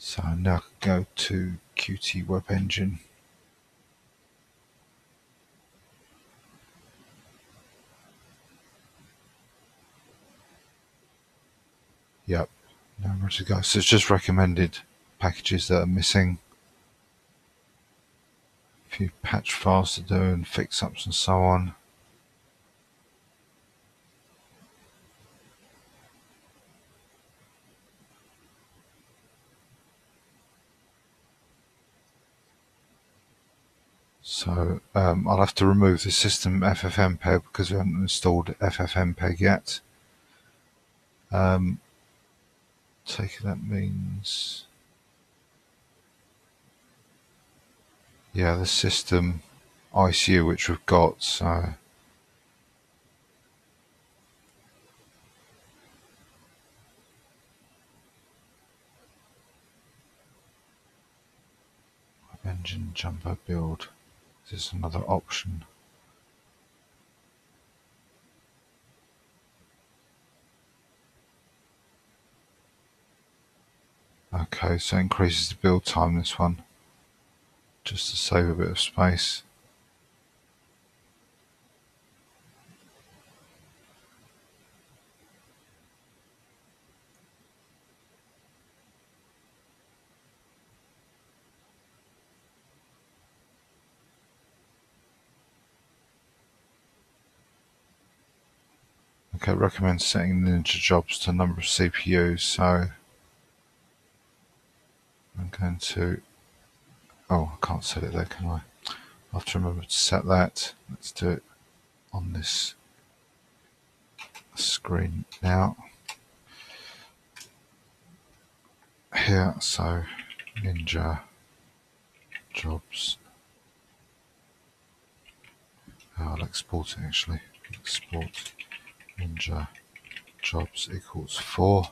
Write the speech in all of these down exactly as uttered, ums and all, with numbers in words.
So now I can go to QtWebEngine. Yep, now I'm ready to go. So it's just recommended packages that are missing. A few patch files to do and fix ups and so on. So um, I'll have to remove the system ffmpeg because we haven't installed ffmpeg yet. Um, take it that means, yeah, the system I C U which we've got. So engine jumbo build. This is another option. Okay, so it increases the build time, this one, just to save a bit of space. Okay, recommend setting Ninja jobs to number of C P Us. So I'm going to, oh, I can't set it there, can I? I'll have to remember to set that. Let's do it on this screen now. Here, so Ninja jobs. Oh, I'll export it actually. Export Ninja jobs equals four.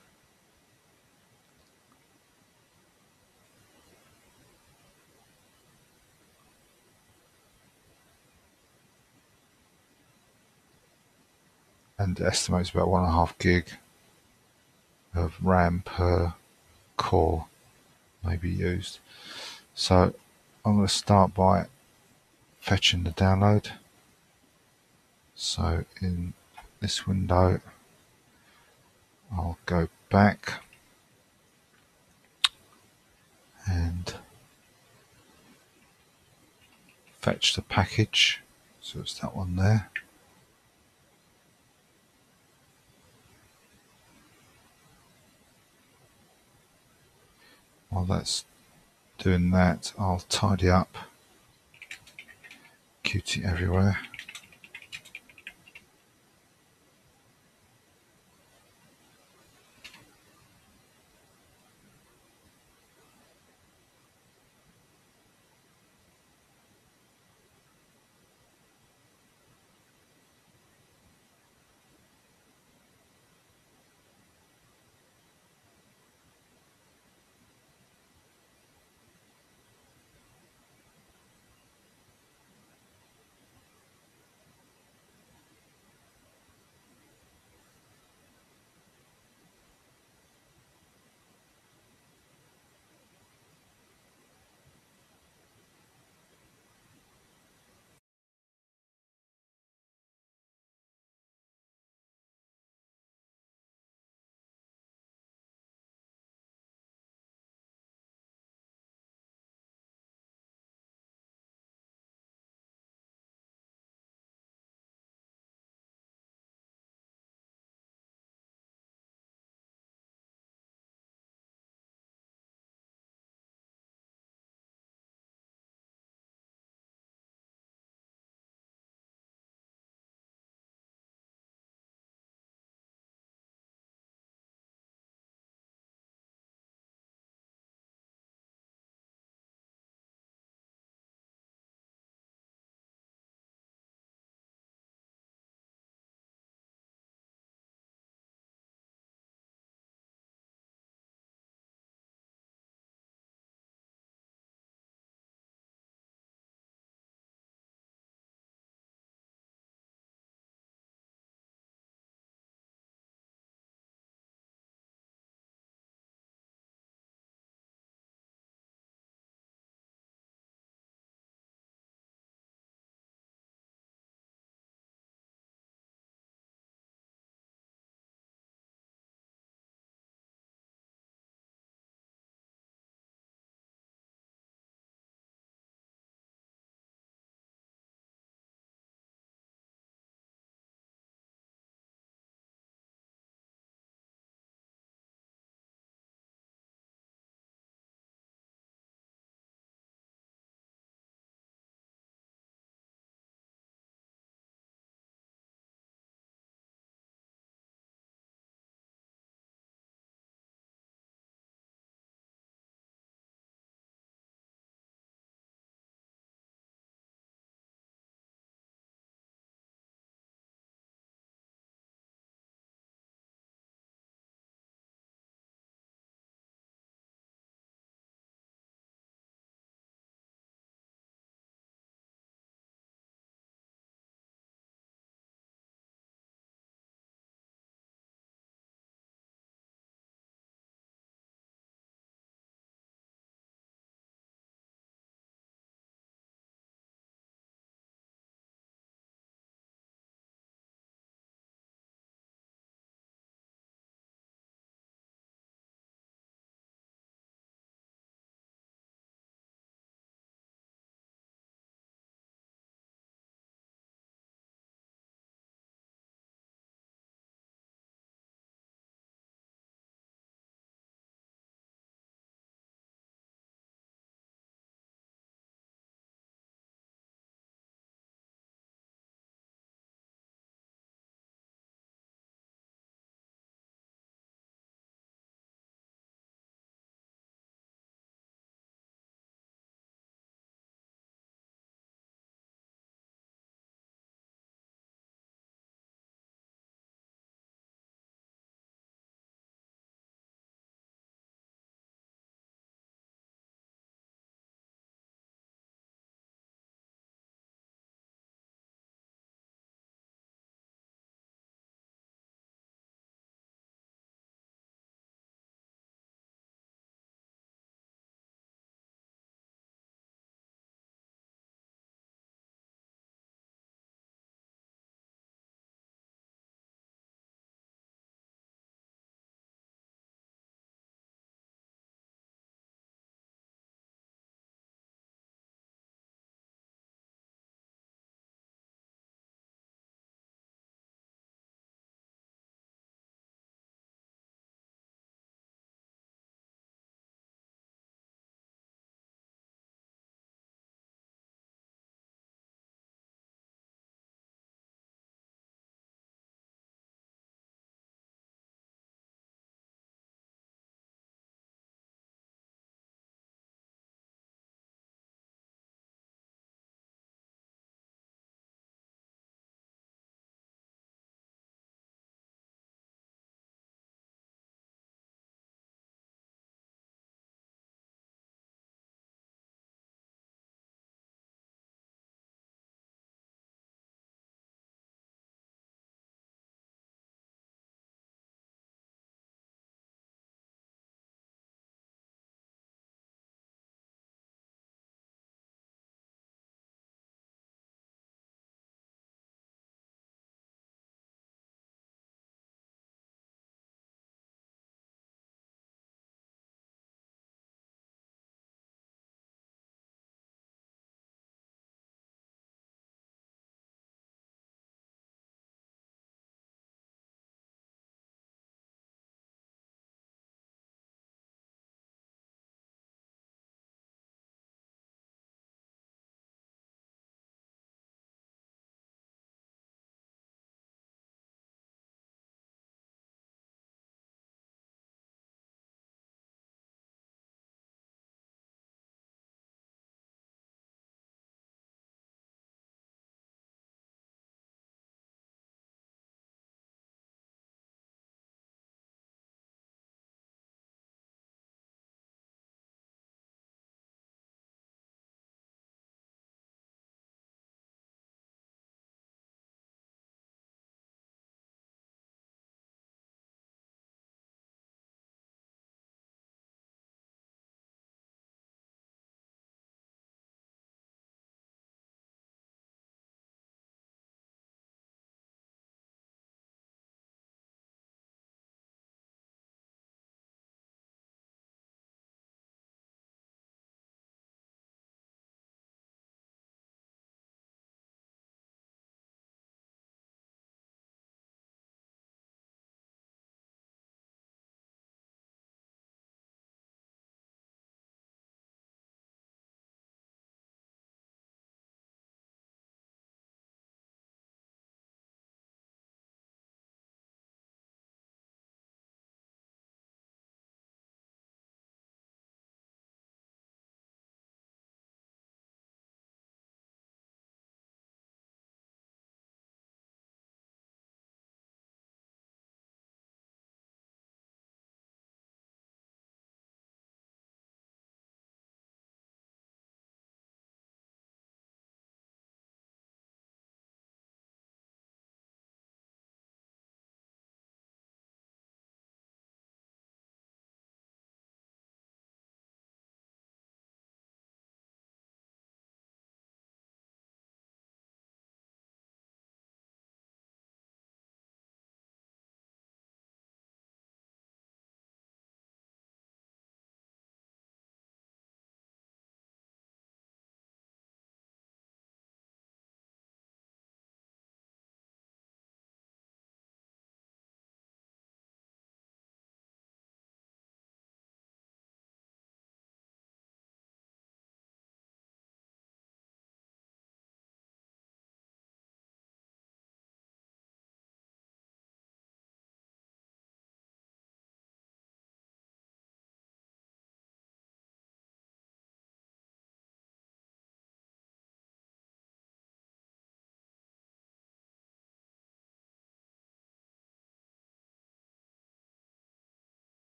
And estimates about one and a half gig of RAM per core may be used. So I'm going to start by fetching the download. So in this window, I'll go back and fetch the package. So it's that one there. While that's doing that, I'll tidy up Qt everywhere.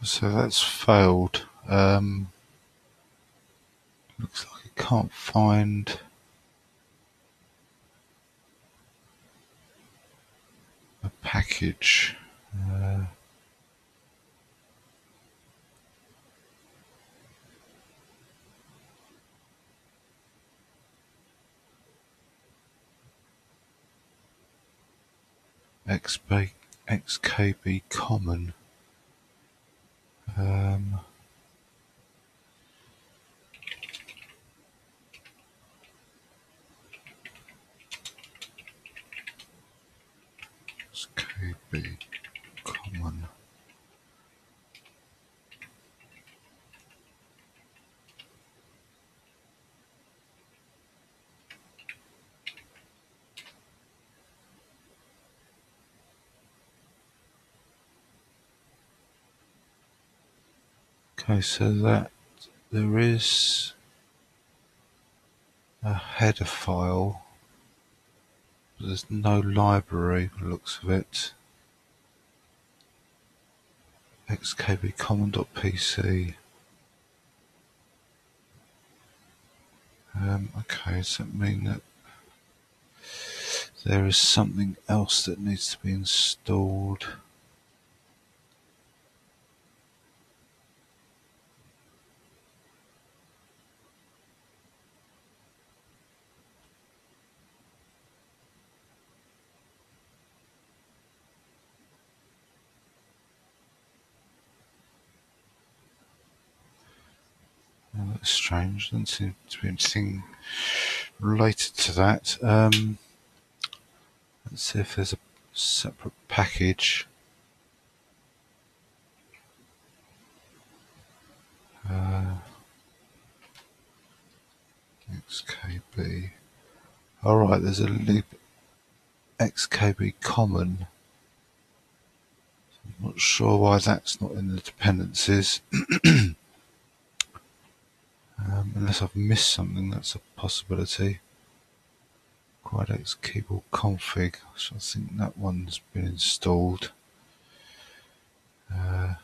So that's failed. Um, looks like it can't find a package. Uh, X K B common. Um, X K B common. Okay, so that there is a header file, but there's no library by the looks of it. X K B common.pc. Um, okay, does that mean that there is something else that needs to be installed? Oh, that's strange. Doesn't seem to be anything related to that. Um, let's see if there's a separate package. Uh, X K B. Alright, there's a lib X K B common. I'm not sure why that's not in the dependencies. um, unless I've missed something, that's a possibility. QuadX keyboard config. So I think that one's been installed. Uh,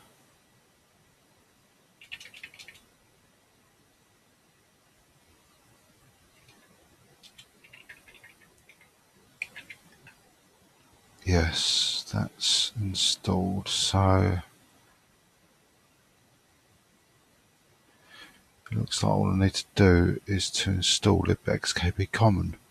yes, that's installed. So it looks like all I need to do is to install libxkb common.